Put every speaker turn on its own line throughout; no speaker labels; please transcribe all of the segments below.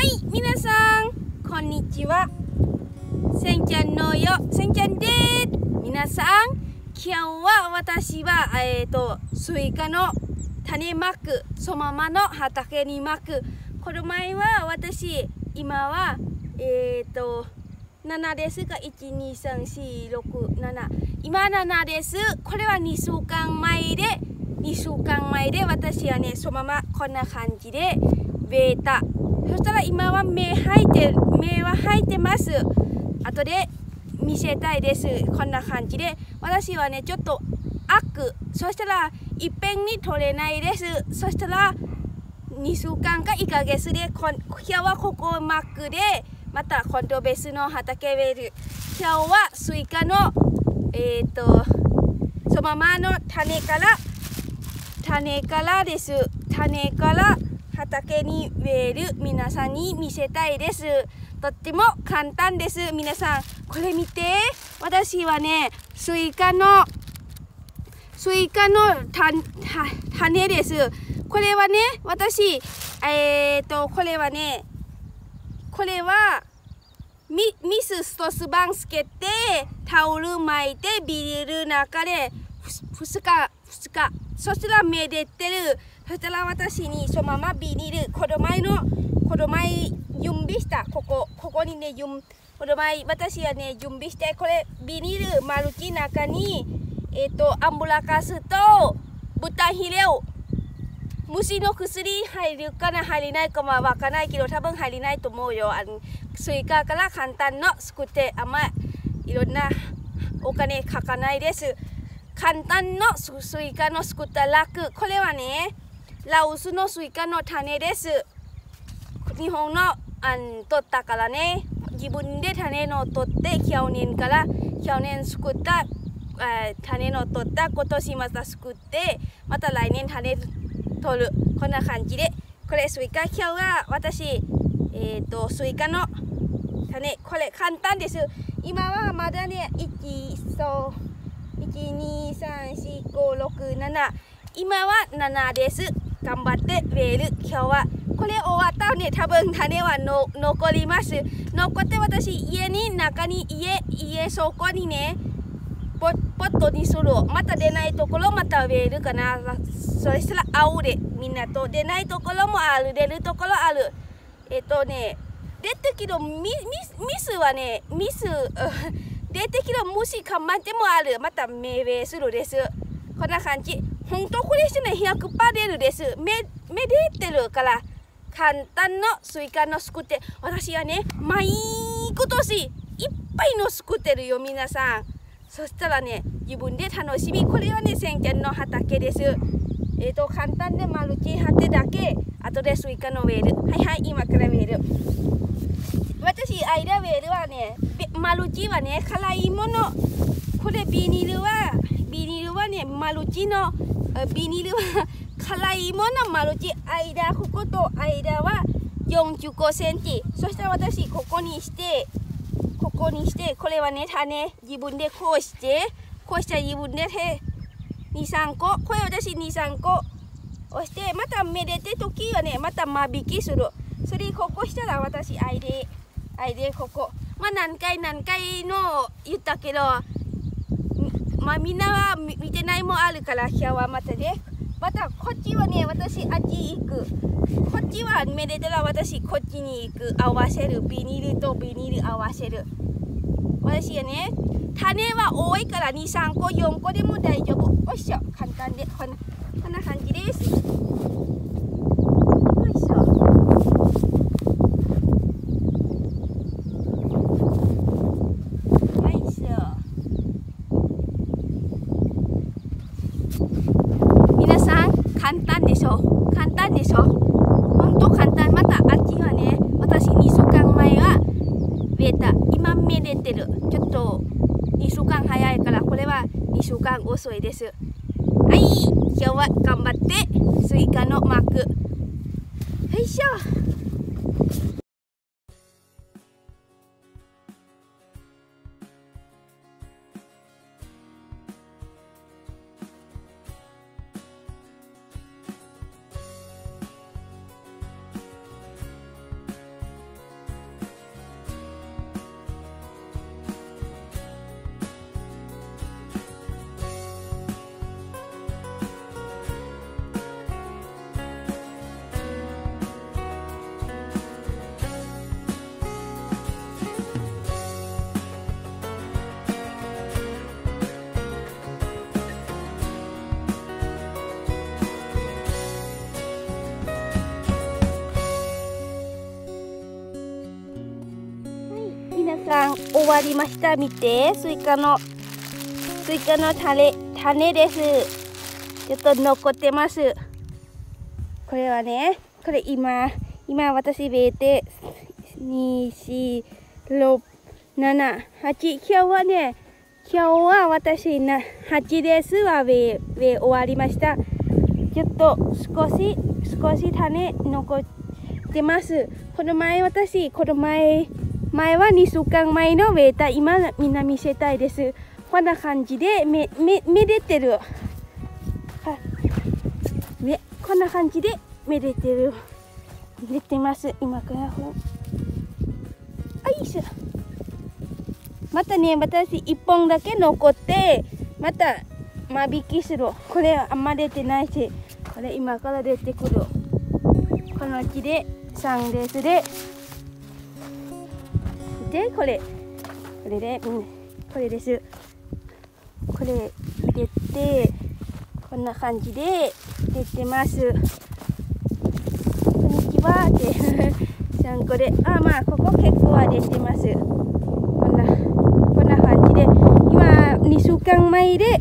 い、皆さん、こんにちは。せんちゃんのよ、せんちゃんです。皆さん、今日は私は、スイカの種まく、そのままの畑にまく。この前は私、今は、7ですが、1、2、3、4、6、7。今7です。これは2週間前で、私はね、そのままこんな感じで植えた。そしたら今は芽は生えてます。後で見せたいです。こんな感じで。私はね、ちょっとそしたらいっぺんに取れないです。そしたら2週間か1ヶ月で、今日はここをまくで、また今度別の畑植える。今日はスイカの、そのままの種からです。種から畑に植える皆さんに見せたいです。とっても簡単です。皆さん、これ見て。私はね、スイカの種です。これはね、私、これはミスストスバンつけて、タオル巻いて、ビニールの中で2日。そしたら芽出てる。そしたら私にそのままビニール、この前準備した。ここにね、この前私はね、準備して、これビニールマルチの中に、アンブラカスと豚ヒレを、虫の薬入るかな入りないかはわからないけど、多分入りないと思うよ。スイカから簡単の作って、あんまいろんなお金かかないです。簡単のスイカの作った楽。これはね、ラオスのスイカの種です。日本の取ったからね、自分で種の取って、去年作った種の取った、今年また作って、また来年種取る。こんな感じで。これスイカ、今日は私、スイカの種、これ簡単です。今はまだね、1、2、3、4、5、6、7。今は7です。頑張って植える。今日は。これ終わったらね、多分種は残ります。残って私、家そこにね、ポットにする。また出ないところまた植えるかな。そしたら青で、みんなと出ないところもある。出るところある。出てきるミスはね、出てきる虫かまってもある。また芽植えするです。こんな感じ。本当これしてね、100% 出るです。芽出てるから、簡単のスイカの作って、私はね、毎年いっぱいの作ってるよ、皆さん。そしたらね、自分で楽しみ。これはね、せんちゃんの畑です。簡単でマルチ畑だけ、後でスイカの植える。はい、今から植える。私、間植えるはね、マルチはね、辛いもの。これビニールはね、マルチの、ビニールは辛いものマルチ。ここと間は45センチ。そしたら私、ここにして、これはね、種、自分でこうして自分で2、3個。これ私2、3個押して、まためでて時はね、また間引きする。それここしたら私、ここ。まあ何回の言ったけど、まあみんなは見てないもあるから、今日はまたね。またこっちはね、私あっち行く。こっちはめでたら私こっちに行く。合わせる。ビニールとビニール合わせる。私はね、種は多いから2、3個、4個でも大丈夫。よいしょ。簡単で。こんな感じです。よいしょ。皆さん、簡単でしょ。ほんと簡単。またあっちはね、私2週間前は植えた。今芽出てる。ちょっと2週間早いから、これは2週間遅いです。はい、今日は頑張ってスイカのまく。よいしょ。 終わりました。見て、スイカの種です。ちょっと残ってます。これはね、これ今私植えて2、4、6、7、8。今日は私8ですは植え終わりました。ちょっと少し種残ってます。この前は2週間前の植えた、今みんな見せたいです。こんな感じでめでてる。こんな感じでめでてる。出てます。今からよいしょ。またね、私1本だけ残って、また間引きする。これあんま出てないし、これ今から出てくる。この木で3列で、これです。これ入れて、こんな感じで出てます。こんにちはってこれまあここ結構は出てます。こんな感じで、今2週間前で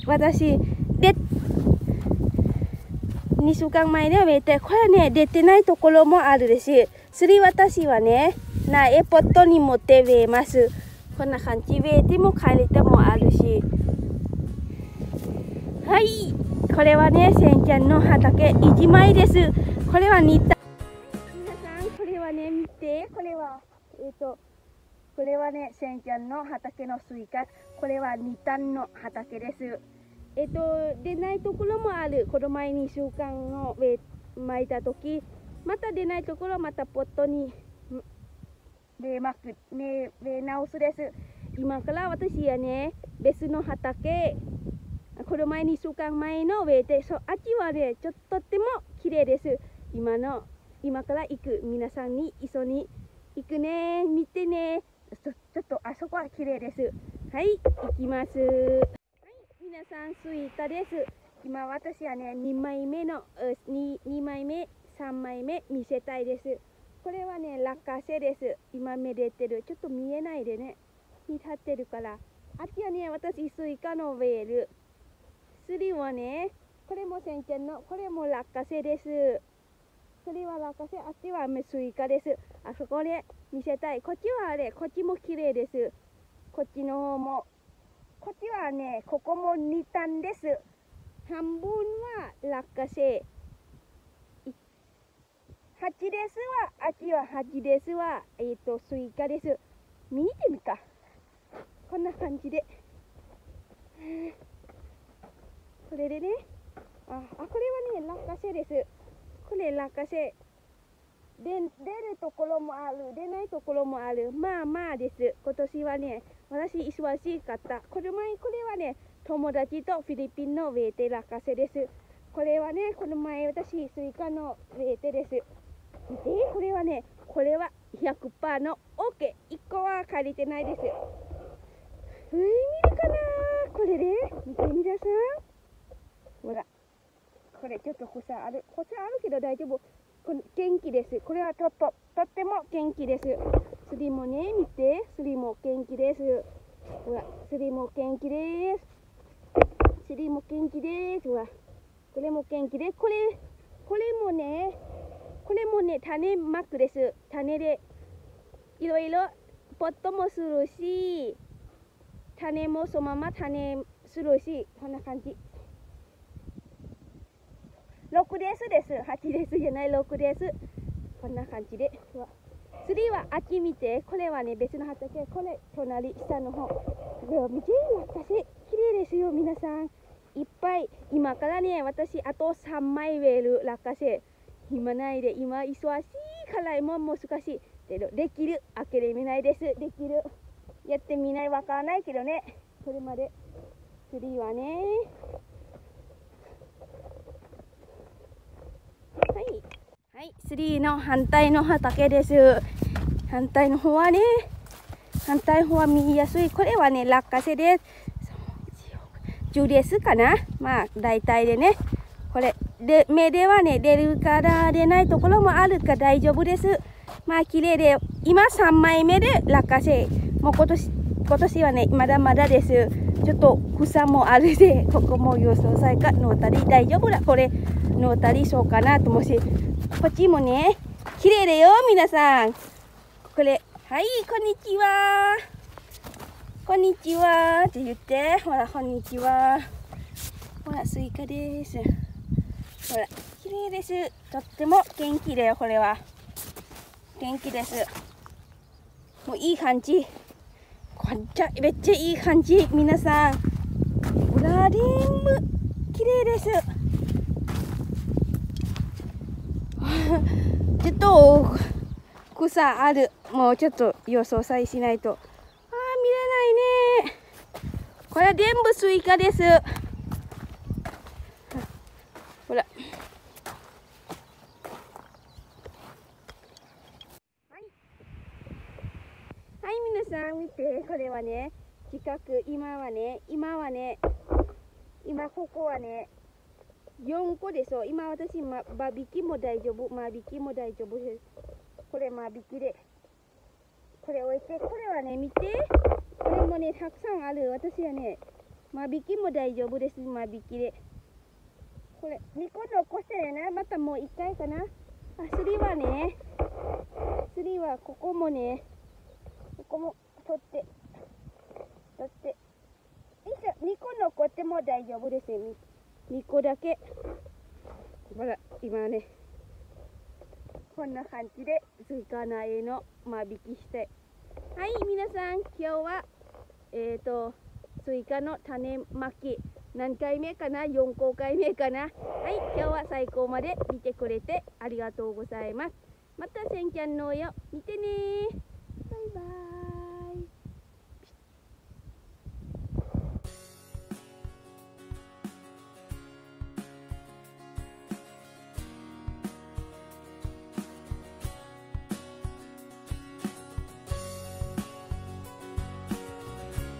2週間前で植えて、これね出てないところもあるですし、私はねポットに持って植えます。こんな感じ、植えても枯れてもあるし。はい、これはね、せんちゃんの畑1枚です。これは似た。皆さん、これはね、見て、これはね、せんちゃんの畑のスイカ。これは2単の畑です。出ないところもある。この前2週間の巻いたとき、また出ないところ、またポットに植え直すです。今から私はね、別の畑、この前2週間前の植えて、あっちはね、とっても綺麗です。今から行く。皆さんに一緒に行くね。見てね。ちょっとあそこは綺麗です。はい、行きます。はい、皆さん、スイカです。今私はね、2枚目、3枚目見せたいです。これはね、落花生です。今めでてる。ちょっと見えないでね。見立ってるから。あっちはね、私スイカの植える。はね、これもせんちゃんの、これも落花生です。それは落花生、あっちはスイカです。あそこで見せたい。こっちはこっちも綺麗です。こっちの方も。こっちはね、ここも2単です。半分は落花生。8ですわ。あっちは8ですわ。スイカです。見てみか。こんな感じで。これでね、これはね、落花生です。これ落花生。出るところもある、出ないところもある。まあです。今年はね、私忙しかった。これはね、友達とフィリピンの植えて落花生です。これはね、この前私スイカの植えてです。で、これは 100% の OK。1個は借りてないです。見るかな、これで見て皆さん。ほら、これちょっと房あるけど大丈夫。元気です。これはとっても元気です。スリもね、見て、スリも元気です。ほら、スリも元気です。スリも元気です。ほら、これも元気で、これもね、種まくです。種でいろいろポットもするし、種もそのまま種するし、こんな感じ。6です。8ですじゃない、6です。こんな感じで。次は秋見て、これはね、別の畑、これ、隣、下の方。これを見て、落花生、綺麗ですよ、皆さん。いっぱい。今からね、私、あと3枚植える落花生。暇ないで、今、忙しいからもう難しい。けど、できる。諦めないです。できる。やってみない、わからないけどね。それまで。次はね、はい、3の反対の畑です。反対の方は見やすい。これはね、落花生です。10ですかな。まあ、大体でね。これ、目ではね、出るから出ないところもあるから大丈夫です。まあ、綺麗で、今3枚目で落花生。もう今年、 今年はねまだまだです。ちょっと草もあるで、ここも予想さいかのたり大丈夫だ。これのたりそうかなと思うし、こっちもね綺麗だよ皆さん。これはい、こんにちはこんにちはって言って、ほらこんにちは。ほらスイカです。ほら綺麗です。とっても元気だよ。これは元気です。もういい感じ。めっちゃいい感じ。皆さんほら全部綺麗です。ちょっと草ある。もうちょっと予想さえしないと。見れないね。これは全部スイカです。ほら。はい、皆さん見て。これはね、近く、今ここはね、4個でしょ。今私、間引きも大丈夫。間引きも大丈夫です。これ間引きで。これ置いて、これはね、見て。これもね、たくさんある。私はね、間引きも大丈夫です。間引きで。これ、2個残してるな。またもう1回かな。スリはね、ここもね、ここも取って。2個残っても大丈夫です。2個だけ。ほら、今ね、こんな感じでスイカ苗の間引きして。はい、皆さん、今日は、スイカの種まき、何回目かな ?4 公回目かな。はい、今日は最高まで見てくれてありがとうございます。またせんちゃんのよ、見てねー。